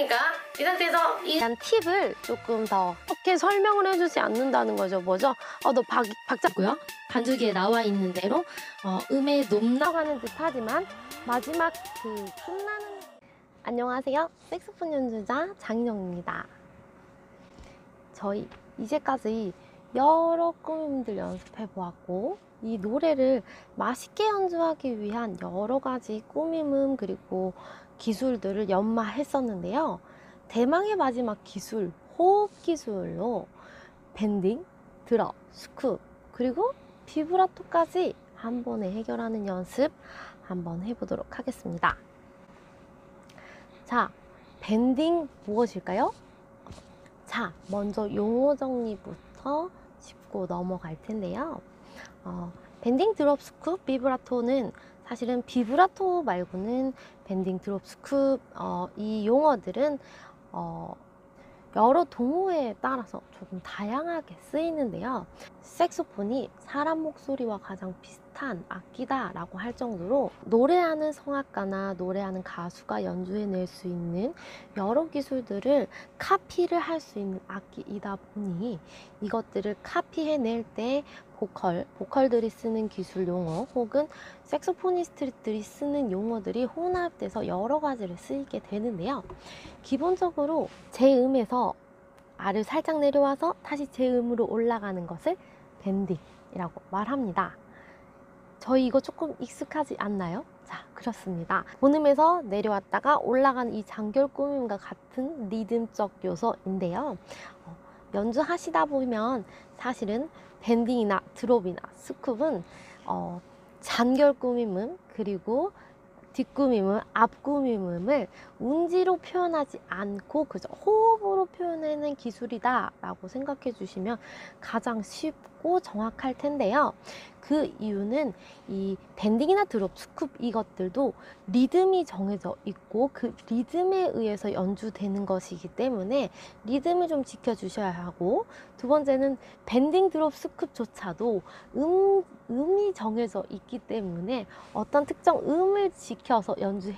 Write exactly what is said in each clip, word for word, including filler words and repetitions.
됐으니까 이 상태에서 이 대한 팁을 조금 더 어떻게 설명을 해주지 않는다는 거죠. 뭐죠? 어, 너 박, 박자고요. 반주기에 나와 있는 대로 어, 음의 높나가는 듯하지만 마지막 그 끝나는. 안녕하세요. 색소폰 연주자 장인영입니다. 저희 이제까지 여러 꾸밈들 연습해 보았고 이 노래를 맛있게 연주하기 위한 여러 가지 꾸밈음 그리고 기술들을 연마했었는데요. 대망의 마지막 기술, 호흡 기술로 밴딩, 드럽, 스쿱, 그리고 비브라토까지 한 번에 해결하는 연습 한번 해보도록 하겠습니다. 자, 밴딩 무엇일까요? 자, 먼저 용어 정리부터 짚고 넘어갈 텐데요. 어, 밴딩, 드롭, 스쿱, 비브라토는 사실은 비브라토 말고는 밴딩, 드롭, 스쿱 어, 이 용어들은 어, 여러 동호회에 따라서 조금 다양하게 쓰이는데요. 색소폰이 사람 목소리와 가장 비슷한 악기다 라고 할 정도로 노래하는 성악가나 노래하는 가수가 연주해낼 수 있는 여러 기술들을 카피를 할 수 있는 악기이다 보니 이것들을 카피해낼 때 보컬, 보컬들이 쓰는 기술 용어 혹은 색소포니스트들이 쓰는 용어들이 혼합돼서 여러 가지를 쓰이게 되는데요. 기본적으로 제 음에서 아를 살짝 내려와서 다시 제 음으로 올라가는 것을 밴딩이라고 말합니다. 저희 이거 조금 익숙하지 않나요? 자, 그렇습니다. 본음에서 내려왔다가 올라간 이 장결 꾸밈과 같은 리듬적 요소인데요. 어, 연주하시다 보면 사실은 밴딩이나 드롭이나 스쿱은 어, 잔결 꾸밈음 그리고 뒷꾸밈음, 앞꾸밈음을 운지로 표현하지 않고 그저 호흡으로 표현하는 기술이다 라고 생각해 주시면 가장 쉽고 정확할 텐데요. 그 이유는 이 밴딩이나 드롭, 스쿱 이것들도 리듬이 정해져 있고 그 리듬에 의해서 연주되는 것이기 때문에 리듬을 좀 지켜주셔야 하고, 두 번째는 밴딩, 드롭, 스쿱조차도 음, 음이 정해져 있기 때문에 어떤 특정 음을 지켜서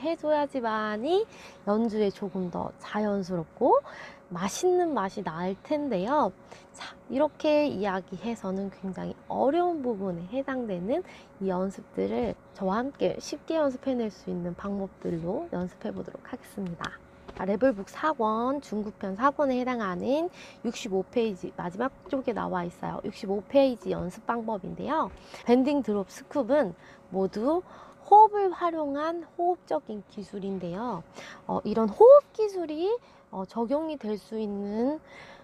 연주해줘야지만이 연주에 조금 더 자연스럽고 맛있는 맛이 날 텐데요. 자, 이렇게 이야기해서는 굉장히 어려운 부분에 해당되는 이 연습들을 저와 함께 쉽게 연습해낼 수 있는 방법들로 연습해 보도록 하겠습니다. 레벨북 사 권, 중급편 사 권에 해당하는 육십오 페이지 마지막 쪽에 나와 있어요. 육십오 페이지 연습 방법인데요. 밴딩, 드롭, 스쿱은 모두 호흡을 활용한 호흡적인 기술인데요. 어, 이런 호흡 기술이 어, 적용이 될 수 있는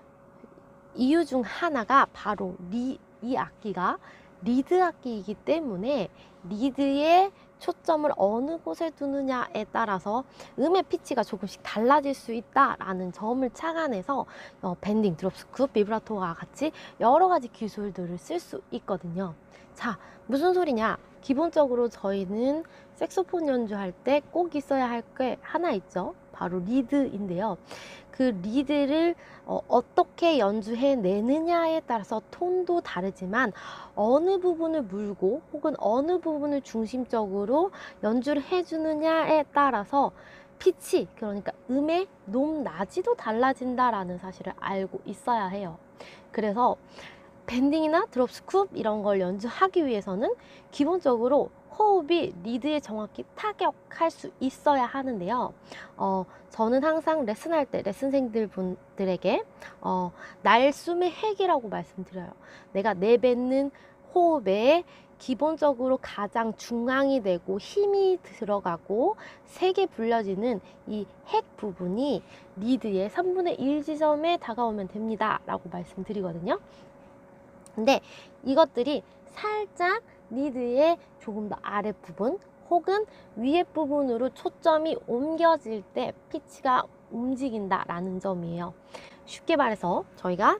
이유 중 하나가 바로 리, 이 악기가 리드 악기이기 때문에 리드의 초점을 어느 곳에 두느냐에 따라서 음의 피치가 조금씩 달라질 수 있다라는 점을 착안해서 어, 밴딩, 드롭, 스쿱, 비브라토와 같이 여러 가지 기술들을 쓸 수 있거든요. 자, 무슨 소리냐? 기본적으로 저희는 색소폰 연주할 때 꼭 있어야 할 게 하나 있죠. 바로 리드인데요. 그 리드를 어, 어떻게 연주해내느냐에 따라서 톤도 다르지만 어느 부분을 물고 혹은 어느 부분을 중심적으로 연주를 해주느냐에 따라서 피치, 그러니까 음의 높낮이도 달라진다라는 사실을 알고 있어야 해요. 그래서 밴딩이나 드롭, 스쿱 이런 걸 연주하기 위해서는 기본적으로 호흡이 리드에 정확히 타격할 수 있어야 하는데요. 어, 저는 항상 레슨할 때 레슨생들 분들에게 어, 날숨의 핵이라고 말씀드려요. 내가 내뱉는 호흡에 기본적으로 가장 중앙이 되고 힘이 들어가고 세게 불려지는 이 핵 부분이 리드의 삼분의 일 지점에 다가오면 됩니다 라고 말씀드리거든요. 근데 이것들이 살짝 리드의 조금 더 아랫부분 혹은 위에 부분으로 초점이 옮겨질 때 피치가 움직인다 라는 점이에요. 쉽게 말해서 저희가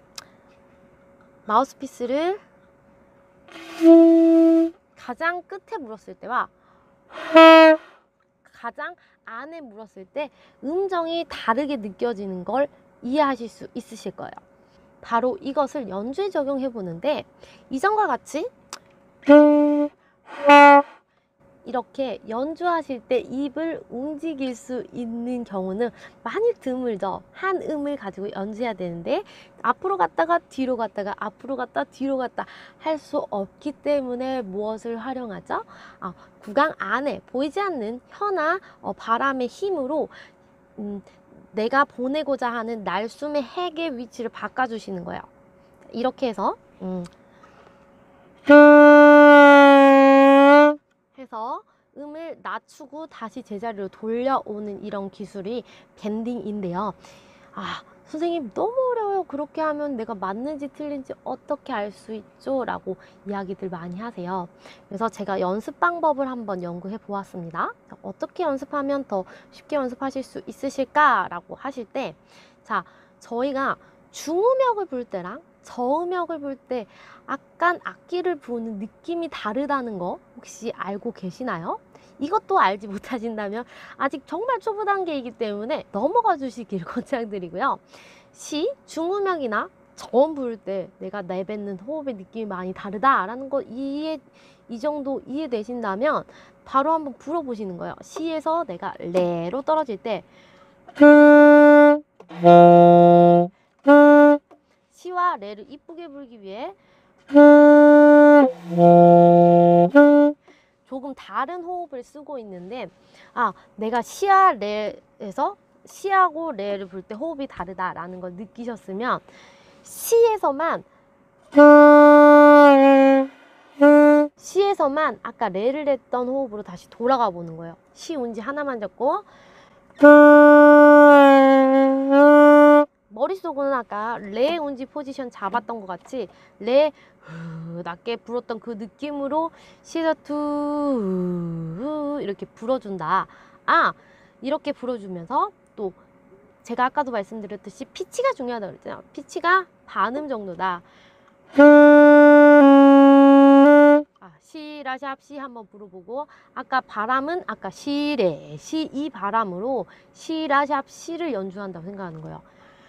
마우스피스를 가장 끝에 물었을 때와 가장 안에 물었을 때 음정이 다르게 느껴지는 걸 이해하실 수 있으실 거예요. 바로 이것을 연주에 적용해 보는데 이전과 같이 이렇게 연주하실 때 입을 움직일 수 있는 경우는 많이 드물죠. 한 음을 가지고 연주해야 되는데 앞으로 갔다가 뒤로 갔다가 앞으로 갔다 뒤로 갔다 할 수 없기 때문에 무엇을 활용하죠? 아, 구강 안에 보이지 않는 혀나 어, 바람의 힘으로 음, 내가 보내고자 하는 날숨의 핵의 위치를 바꿔주시는 거예요. 이렇게 해서 음, 해서 음을 낮추고 다시 제자리로 돌려오는 이런 기술이 밴딩인데요. 아, 선생님 너무 어려워요. 그렇게 하면 내가 맞는지 틀린지 어떻게 알 수 있죠? 라고 이야기들 많이 하세요. 그래서 제가 연습 방법을 한번 연구해 보았습니다. 어떻게 연습하면 더 쉽게 연습하실 수 있으실까? 라고 하실 때, 자, 저희가 중음역을 불 때랑 저음역을 불 때 약간 악기를 부는 느낌이 다르다는 거 혹시 알고 계시나요? 이것도 알지 못하신다면 아직 정말 초보 단계이기 때문에 넘어가 주시길 권장드리고요. 시, 중음역이나 저음 부를 때 내가 내뱉는 호흡의 느낌이 많이 다르다라는 거 이해, 이 정도 이해되신다면 바로 한번 불어보시는 거예요. 시에서 내가 레로 떨어질 때 시와 레를 이쁘게 불기 위해 조금 다른 호흡을 쓰고 있는데, 아, 내가 시와 레에서 시하고 레를 불 때 호흡이 다르다라는 걸 느끼셨으면 시에서만 시에서만 아까 레를 했던 호흡으로 다시 돌아가 보는 거예요. 시 운지 하나만 잡고 머릿속은 아까 레 운지 포지션 잡았던 것 같이 레 낮게 불었던 그 느낌으로 시에서 투 이렇게 불어준다. 아, 이렇게 불어주면서 또 제가 아까도 말씀드렸듯이 피치가 중요하다고 그랬잖아요. 피치가 반음 정도다. 아, 시라샵 시 한번 불어보고, 아까 바람은 아까 시레 시 이 바람으로 시라샵 시를 연주한다고 생각하는 거예요.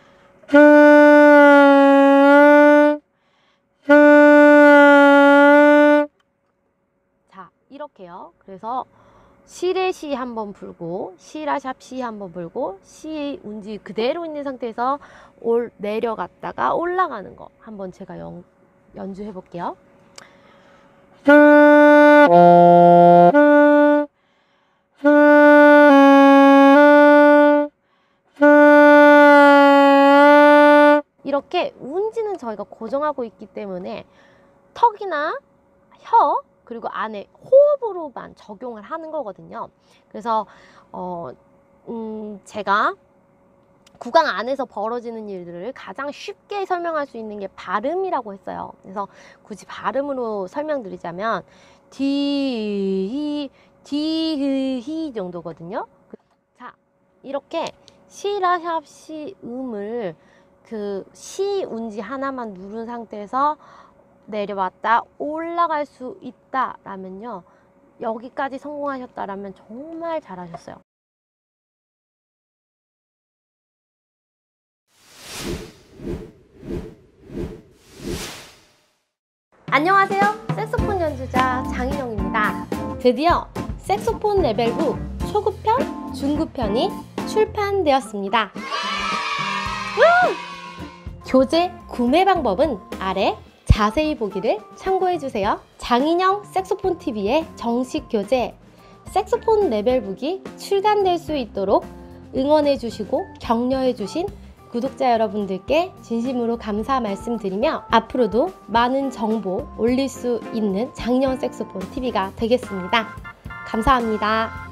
자, 이렇게요. 그래서 시레 시 한번 불고 시라샵 시 한번 불고 시 운지 그대로 있는 상태에서 올 내려갔다가 올라가는 거 한번 제가 연, 연주해 볼게요. 이렇게 운지는 저희가 고정하고 있기 때문에 턱이나 혀 그리고 안에 호흡으로만 적용을 하는 거거든요. 그래서 어, 음, 제가 구강 안에서 벌어지는 일들을 가장 쉽게 설명할 수 있는 게 발음이라고 했어요. 그래서 굳이 발음으로 설명드리자면 디, 디, 히 정도거든요. 자, 이렇게 시라샵 시 음을 그 시 운지 하나만 누른 상태에서 내려왔다 올라갈 수 있다라면요, 여기까지 성공하셨다라면 정말 잘하셨어요. 안녕하세요. 색소폰 연주자 장인영입니다. 드디어 색소폰 레벨구 초급편, 중급편이 출판되었습니다. 교재 구매 방법은 아래 자세히 보기를 참고해주세요. 장인영 색소폰 티비의 정식 교재 색소폰 레벨북이 출간될 수 있도록 응원해주시고 격려해주신 구독자 여러분들께 진심으로 감사 말씀드리며 앞으로도 많은 정보 올릴 수 있는 장인영 색소폰 티비가 되겠습니다. 감사합니다.